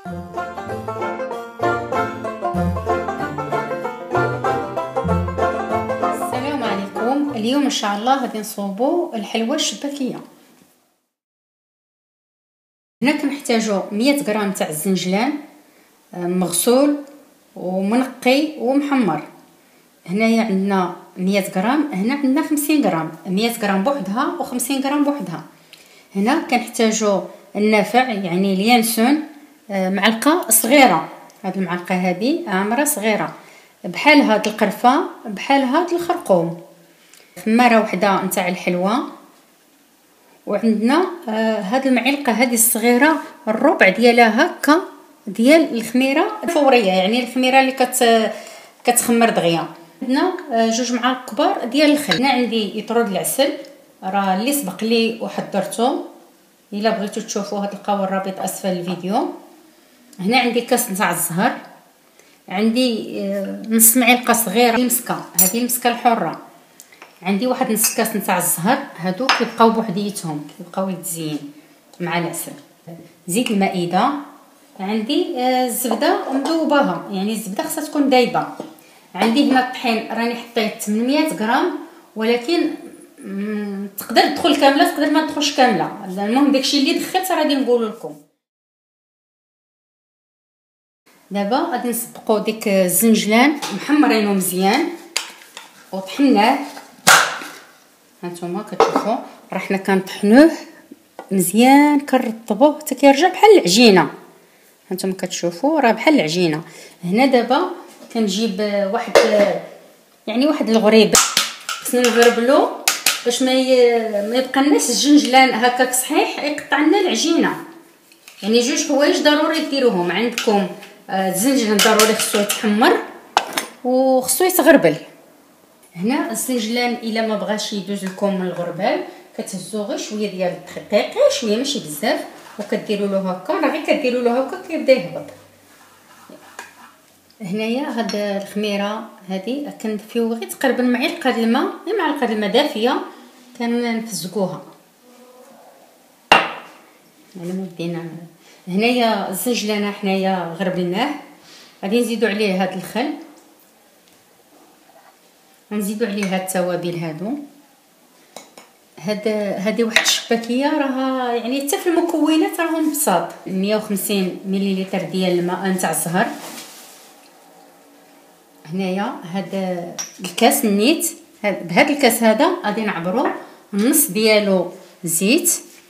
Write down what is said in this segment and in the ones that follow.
السلام عليكم. اليوم ان شاء الله غادي نصوبوا الحلوى الشباكيه. هنا كنحتاجوا 100 غرام تاع الزنجلان مغسول ومنقي ومحمر. هنايا عندنا 100 غرام، هنا عندنا 50 غرام، 100 غرام بوحدها و50 غرام بوحدها. هنا كنحتاجوا النافع يعني اليانسون معلقه صغيره، هاد المعلقه هذه عامره صغيره بحال هاد القرفه بحال هاد الخرقوم. خماره وحده نتاع الحلوى، وعندنا هاد المعلقه هذه الصغيره الربع ديالها هكا ديال الخميره الفوريه، يعني الخميره اللي كتخمر دغيا. عندنا 2 معالق كبار ديال الخل. هنا عندي يطرود العسل راه اللي سبق لي وحضرته، الا بغيتو تشوفوه تلقاو الرابط اسفل الفيديو. هنا عندي كاس نتاع الزهر، عندي نص معلقه صغيره المسكه، هذه المسكه الحره. عندي واحد نص كاس نتاع الزهر، هادو كيبقاو بوحديتهم كيبقاو للتزيين مع العسل. زيت المائده، عندي الزبده مذوباها، يعني الزبده خصها تكون دايبه. عندي هنا الطحين راني حطيت 800 غرام، ولكن تقدر تدخل كامله تقدر ما تدخلش كامله، المهم داكشي اللي دخلت غادي نقول لكم. دابا غادي نسبقوا ديك الزنجلان محمرينو مزيان وطحناه. هانتوما كتشوفوا راه حنا كنطحنوه مزيان كنرطبوه حتى كيرجع بحال العجينه. هانتوما كتشوفوا راه بحال العجينه. هنا دابا كنجيب واحد الغريبه، خصنا نغربلو باش ما يبقى لناش الجنجلان هكاك صحيح يقطع لنا العجينه. يعني 2 حوايج ضروري ديروهم عندكم، الزنجلان ضروري خصو يتحمر وخصو يتغربل. هنا الزنجلان الا ما بغاش يدوز لكم من الغربال كتهزوا غير شويه ديال الدقيق، شويه ماشي بزاف، وكديروا له هكا، راه غير كديروا له هكا كيبدا يهبط. هنايا هاد الخميره هذه كندفيو غير تقريبا معلقه الماء، معلقه الماء دافيه كنفزقوها. يعني ما بدينا. هنايا الزنجلانه حنايا غربلناه، غادي نزيدو عليه هاد الخل، غنزيدو عليه هاد التوابل هادو. هذه واحد الشباكيه راها يعني حتى في المكونات راهم بساط. 150 مليلتر ديال الماء نتاع الزهر. هنايا هذا الكاس النيت، بهذا الكاس هذا غادي نعبرو النص ديالو زيت،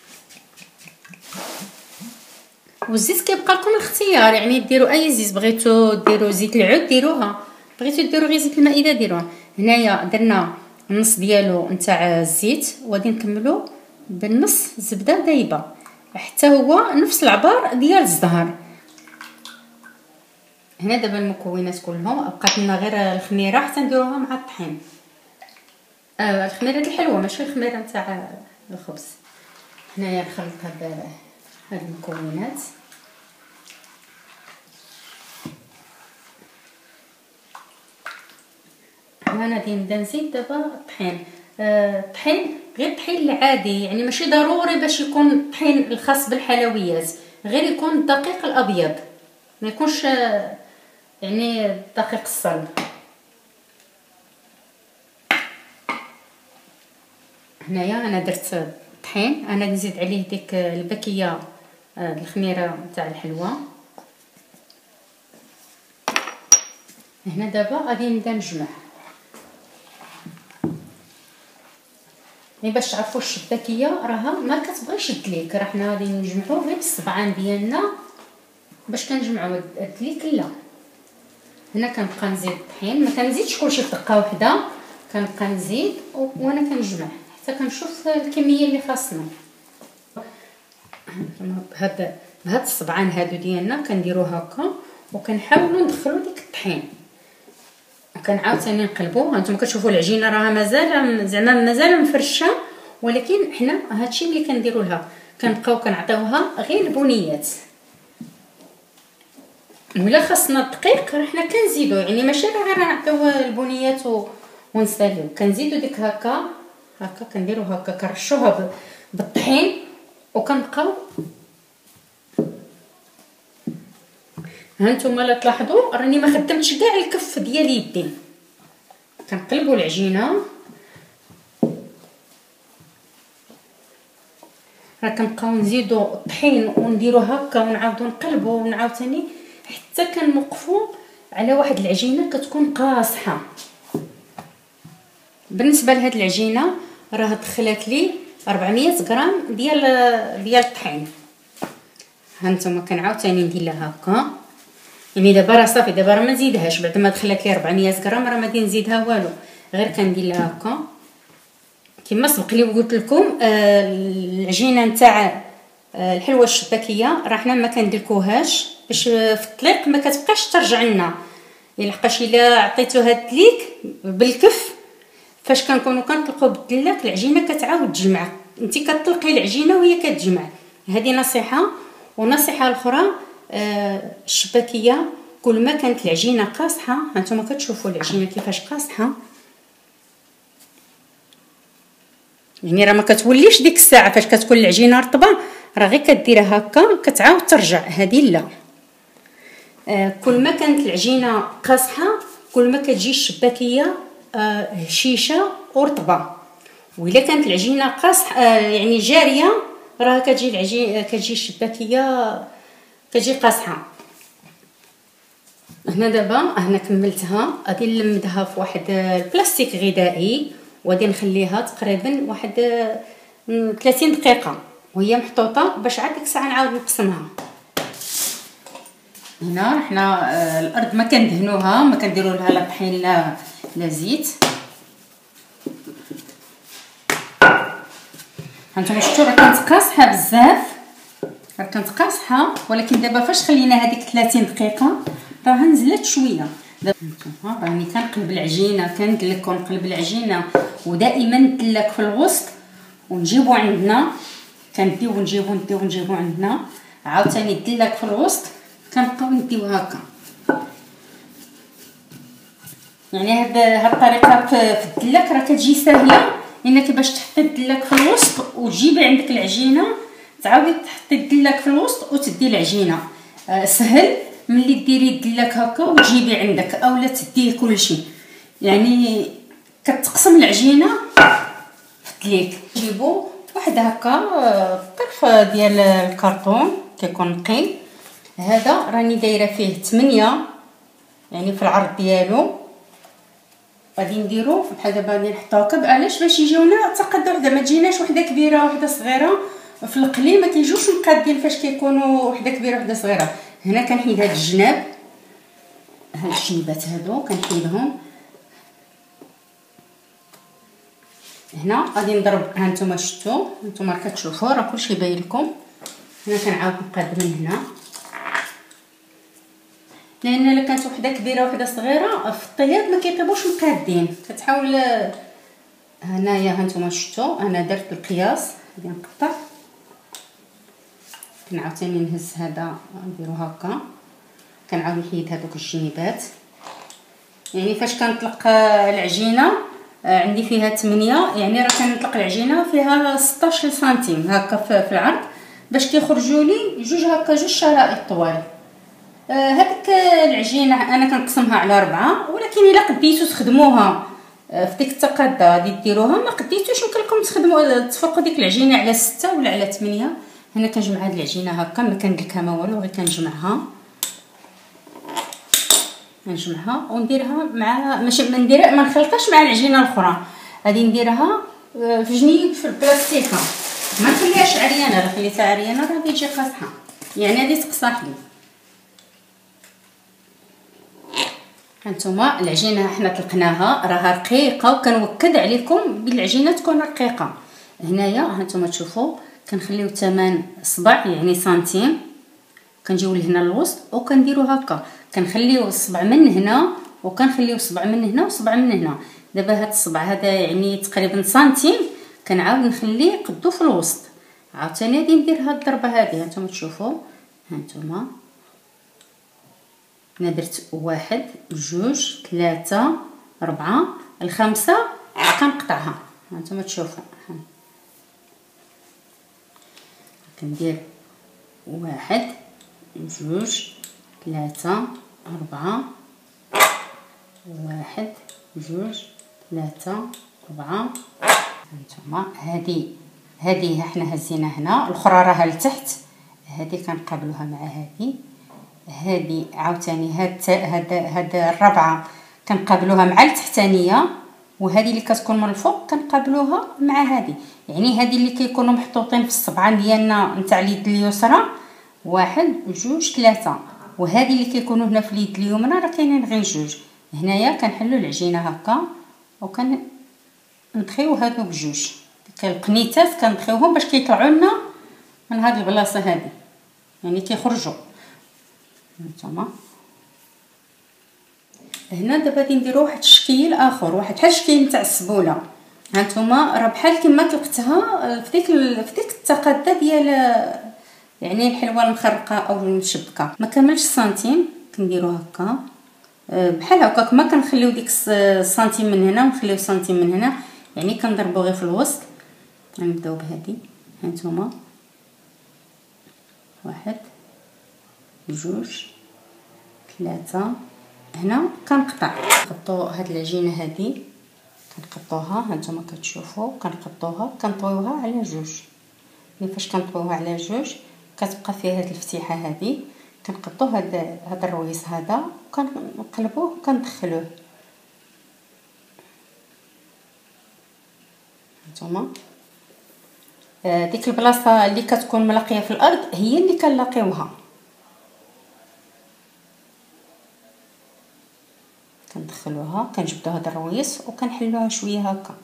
والزيت كيبقى لكم الاختيار، يعني ديروا اي زيت بغيتو، ديروا زيت العود ديروها، بغيتو ديروا غير زيت المائده ديروها. هنايا درنا النص ديالو نتاع الزيت، وغادي نكملو بالنص زبده دايبه حتى هو نفس العبار ديال الزهر. هنا دابا المكونات كلهم بقات لنا غير الخميره حتى نديروها مع الطحين. الخميره الحلوه ماشي الخميره نتاع الخبز. هنايا نخلط هاد المكونات. انا غادي نبدا نزيد دابا الطحين. الطحين غير الطحين العادي، يعني ماشي ضروري باش يكون الطحين الخاص بالحلويات، غير يكون الدقيق الابيض، ما يكونش يعني الدقيق الصلب. هنايا انا درت الطحين، انا نزيد عليه ديك الباكيه الخميره نتاع الحلوى. هنا دابا غادي نبدا نجمع، باش تعرفوا الشباكيه راها ما كتبغيش الدليك، راه حنا غادي نجمعوا غير بالصبعان ديالنا باش كنجمعوا الدليك لا. هنا كنبقى نزيد الطحين، ما كنزيدش كلشي في دقه واحده، كنبقى نزيد وانا كنجمع حتى كنشوف الكميه اللي خاصنا. بهاد الصبعان هادو ديالنا كنديروا هكا وكنحاولوا ندخلوا ديك الطحين، وكنعاود ثاني نقلبوا. هانتوما كتشوفوا العجينه راها مازال زعما مازال مفرشه، ولكن حنا هادشي اللي كنديروا لها كنبقاو كنعطيوها غير البنيات. ولا خاصنا الدقيق راه حنا كنزيدو، يعني ماشي غير نعطيو البنيات ونساليو، كنزيدو ديك هكا كنديروا هكا كنرشوها بالطحين وكنبقاو هانتوما لا تلاحظوا راني ما خدمتش كاع الكف ديال يدي. كنقلبوا العجينه، راه كنبقاو نزيدوا الطحين ونديروا هكا ونعاودوا نقلبوا ونعاوتاني حتى كنوقفوا على واحد العجينه كتكون قاصحه. بالنسبه لهاد العجينه راه دخلت لي 400 غرام ديال الطحين. هانتوما كنعاوتاني ندير لها هكا، يعني دابا راه صافي، دابا راه ما نزيدهاش بعد ما دخلت لي 400 غرام، راه ما غادي نزيدها والو، غير كندير لها هكا كما سبق لي وقلت لكم. العجينه نتاع الحلوه الشباكيه راه حنا ما كندلكوهاش باش في الطليق ما كتبقاش ترجع لنا، لحقاش الا عطيتو هاد التليك بالكف فاش كنكونوا كنطلقوا بالدلاك العجينه كتعاود تجمع، انت كتطلقي العجينه وهي كتجمع. هذه نصيحه. ونصيحه اخرى الشباكيه كل ما كانت العجينه قاصحه، هانتوما كتشوفوا العجينه كيفاش قاصحه، يعني راه ما كتوليش ديك الساعه فاش كتكون العجينه رطبه راه غير كديرها هكا كتعاود ترجع. هذه لا، كل ما كانت العجينه قاصحه كل ما كتجي الشباكيه هشيشه ورطبه، واذا كانت العجينه قاصحه يعني جاريه راه كتجي العجينه كتجي الشباكيه كتجي قاصحه. هنا دابا هنا كملتها، غادي نلمدها في واحد البلاستيك غذائي وغادي نخليها تقريبا واحد 30 دقيقه وهي محطوطه باش عاد ديك الساعه نعاود نقسمها. هنا حنا الارض ما كندهنوها، ما كنديروا لها لا طحين لا زيت. هانتوما شفتوا راه كانت قاصحه بزاف، راه كانت قاصحه، ولكن دابا فاش خلينا هذيك 30 دقيقه راه نزلت شويه. دابا هانتوما راني كنقلب العجينه، كندلك ونقلب العجينه ودائما ندلك في الوسط ونجيبو عندنا، كنديو ونجيبو عندنا عاوتاني ندلك في الوسط، كنبقاو نديو هكا. يعني هاد الطريقه في الدلاك راه كتجي سهله، لانك باش تحطي الدلاك في الوسط وتجيبي عندك العجينه تعاودي تحطي الدلاك في الوسط وتدي العجينه، سهل ملي ديري الدلاك هكا وتجيبي عندك اولا تديه كلشي. يعني كتقسم العجينه في الدليك. نجيبو واحد هكا طرف ديال الكرتون كيكون نقي، هذا راني دايره فيه 8 يعني في العرض ديالو. غادي نديرو بحال دابا غادي نحطو هكا، علاش باش يجيونا تقاد وحده، ما تجيناش وحده كبيره وحده صغيره. في القلي ما كيجوش مقادين فاش كيكونوا وحده كبيره وحده صغيره. هنا كنحيد هاد الجناب، هاد الجنيبات هادو كنحيدهم. هنا غادي نضرب، ها نتوما شفتوا، نتوما كتشوفوا راه كلشي باين لكم. هنا كنعاود نقاد من هنا، لان الا كانت وحده كبيره وحده صغيره في الطياب ما كيطيبوش مقادين. كتحاول هنايا ها نتوما شفتوا انا درت القياس، غادي نقطع، كنعاود ثاني نهز هذا نديرو هكا، كنعاود نحيد هذوك الجنيبات. يعني فاش كنطلق العجينه عندي فيها 8، يعني راه كنطلق العجينه فيها 16 سنتيم هكا في العرض، باش كيخرجوا لي جوج هكا، جوج شرائط طوال. هذيك العجينه انا كنقسمها على 4، ولكن الا قديتو تخدموها في ديك التقاده غادي ديروها، ما قديتوش يمكن لكم تخدموا تفرقوا ديك العجينه على 6 ولا على 8. هنا كنجمع هاد العجينه هكا، ما كندلكها ما والو، غير كنجمعها ونديرها مع ماشي ما نخلطهاش مع العجينه الاخرى. غادي نديرها في جنيب في البلاستيكه، ما نخليهاش عريانه، الا خليتها عريانه راه غادي تجي قاصحه، يعني غادي تقصح لي. هانتوما العجينه حنا طلقناها راها رقيقه، وكنوكد عليكم بالعجينه تكون رقيقه. هنايا هانتوما تشوفوا كنخليو 8 اصبع يعني سنتيم، كنجيو لهنا الوسط وكنديرو هكا، كنخليو الصبع من هنا وكنخليو صبع من هنا وصبع من هنا. دابا هاد الصبع هذا يعني تقريبا سنتيم، كنعاود نخليه قدو في الوسط. عاوتاني غادي ندير هاد الضربه هذه، هانتوما تشوفوا، هانتوما انا درت 1 2 3 4 الخامسه كنقطعها. هانتوما تشوفوا كندير 1 2 3 4 1 2 3 4. هانتوما هذه حنا هزينا هنا، الاخرى راها لتحت، هذه كنقابلوها مع هذه عاوتاني هاد الرابعه كنقابلوها مع التحتانيه، وهذه اللي كتكون من الفوق كنقابلوها مع هذه. يعني هذه اللي كيكونوا محطوطين في الصبعه ديالنا نتاع اليد اليسرى 1 2 3، وهذه اللي كيكونوا هنا في اليد اليمنى راه كاينين غير جوج. هنايا كنحلوا العجينه هكا ندخيو هادو بجوج، ديك القنيتات كندخيوهم باش كيطلعوا لنا من هاد البلاصه هذه، يعني كيخرجوا. هانتوما هنا دابا غادي نديرو واحد الشكل اخر، واحد بحال الشكل نتاع السبوله. هانتوما راه بحال كما طلقتها في ديك التقاده ديال يعني الحلوه المخرقه او المشبكه، ما كملش سنتيم كنديرو هكا بحال هكاك، ما كنخليو ديك سنتيم من هنا ونخليو سنتيم من هنا، يعني كنضربو غير في الوسط. غنبداو بهذه. هانتوما 1 2 3. هنا كنقطع هاد العجينه هذه كنقطوها، هانتوما كتشوفوا كنقطوها كنطويوها على جوج. ملي فاش كنطويوها على جوج كتبقى فيها هاد الفتيحه هذه، كنقطو هاد الرويس هذا وكنقلبوه وكندخلوه. هانتوما ديك البلاصه اللي كتكون ملاقيه في الارض هي اللي كنلاقيوها، كندخلوها كنجبدو هاد الرويس وكنحلوها شويه هكا.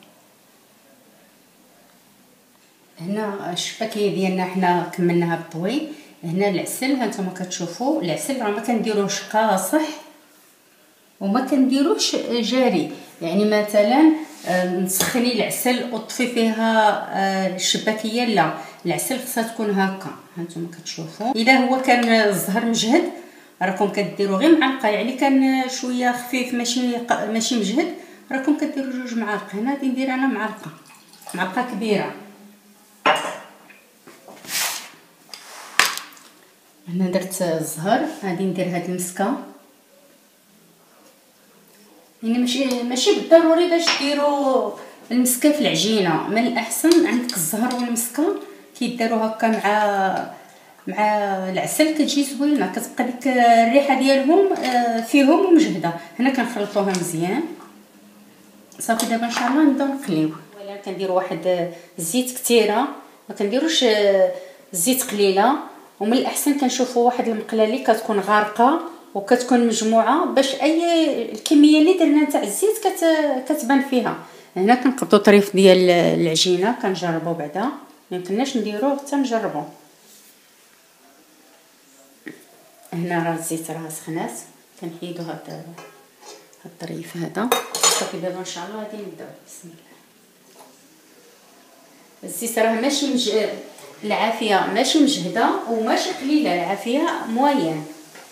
هنا الشباكيه ديالنا حنا كملناها بالطوي. هنا العسل، هانتوما كتشوفوا العسل راه ما كنديروش قاصح وما كنديروش جاري، يعني مثلا نسخني العسل وطفي فيها الشباكيه، لا، العسل خصها تكون هكا. هانتوما كتشوفوا اذا هو كان الزهر مجهد راكم كديروا غير معلقه، يعني كان شويه خفيف ماشي مجهد راكم كديروا 2 معالق. هنا غادي ندير انا معلقه كبيره. هنا درت الزهر، غادي ندير هاد المسكه، يعني ماشي بالضروري باش ديروا المسكه في العجينه، من الاحسن عندك الزهر والمسكه كيداروا هكا مع العسل كتجي زوينه، كتبقى ديك الريحه ديالهم فيهم ومجهده. هنا كنخلطوها مزيان صافي. دابا ان شاء الله نبداو نقليو. اولا كندير واحد الزيت كثيره، ما كنديروش الزيت قليله، ومن الاحسن كنشوفوا واحد المقله اللي كتكون غارقه وكتكون مجموعه باش اي الكميه اللي درنا تاع الزيت كتبان فيها. هنا كنقبضوا طريف ديال العجينه كنجربوا، بعدا ما يمكنناش نديروه حتى نجربوا. هنا راه الزيت راه سخنات، كنحيدوا هاد الطريف هذا صافي. دابا ان شاء الله غادي نبداو. بسم الله. الزيت راه ماشي العافيه ماشي مجهده وماشي قليله، العافيه موين.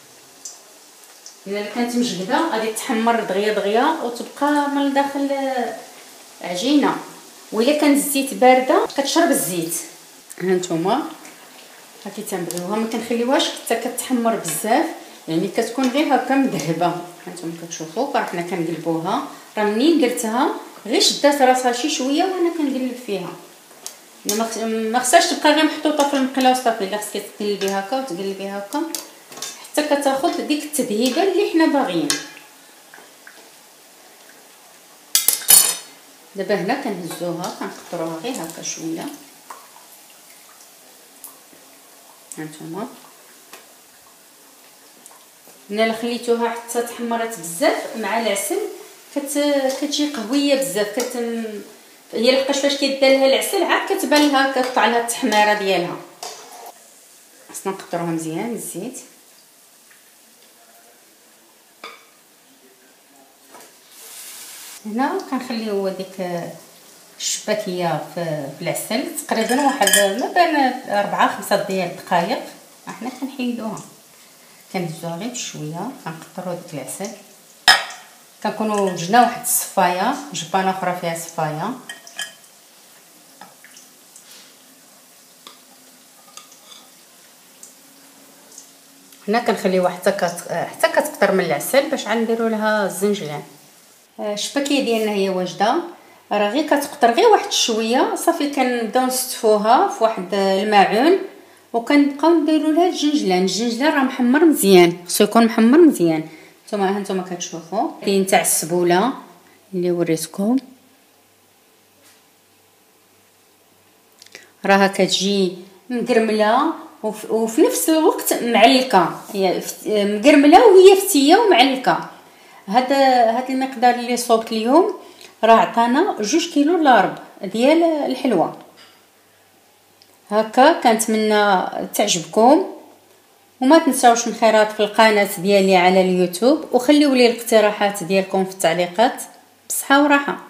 الا كانت مجهده غادي تحمر دغيا وتبقى من داخل عجينه، والا كان الزيت بارده كتشرب الزيت. هانتوما هاكي تنبدلوها، ما كنخليوهاش حتى كتحمر بزاف، يعني كتكون غير هكا مذهبه. هانتوما كتشوفوا راه حنا كنقلبوها، راه منين درتها غير شدات راسها شي شويه وانا كنقلب فيها، ما خصهاش تبقى غير محطوطه في المقله وصافي، لا خصك تقلبي هكا وتقلبي هكا حتى كتاخذ ديك التذهيبه اللي حنا باغيين. دابا هنا كنهزوها كنقطروها غير هكا شويه. هانتوما ملي خليتوها حتى تحمرات بزاف مع العسل كتجي قهويه بزاف، هي لحقاش فاش كيدار لها العسل عاد كتبان لها كتطلع لها التحميره ديالها. خصنا نقطروها مزيان الزيت. هنا كنخليو ديك الشباكيه في العسل تقريبا واحد ما بين 4-5 ديال الدقائق. احنا كنحيدوها كنهزوها غير بشويه، كنقطروا ديك العسل، كنكونوا وجدنا واحد الصفايه جبانه اخرى فيها صفايه. هنا كنخليوها حتى كتكثر من العسل باش عاد نديروا لها الزنجلان. الشباكيه ديالنا هي واجده، راه غير كتقطر غير واحد شويه صافي. كنبداو نستفوها في واحد الماعون وكنبقاو نديروا لها الجنجلان راه محمر مزيان، خصو يكون محمر مزيان. هانتوما كتشوفوا كاين تاع السبوله اللي وريتكم، راها كتجي مقرمله وفي نفس الوقت معلكه، هي مقرمله وهي فتيه ومعلكه. هذا المقدار اللي صوبت اليوم راه عطانا 2 كيلو الا ربع ديال الحلوى. هكا كنتمنى تعجبكم، وما تنساوش الانخراط في القناه ديالي على اليوتيوب، وخليوا لي الاقتراحات ديالكم في التعليقات. بصحه وراحه.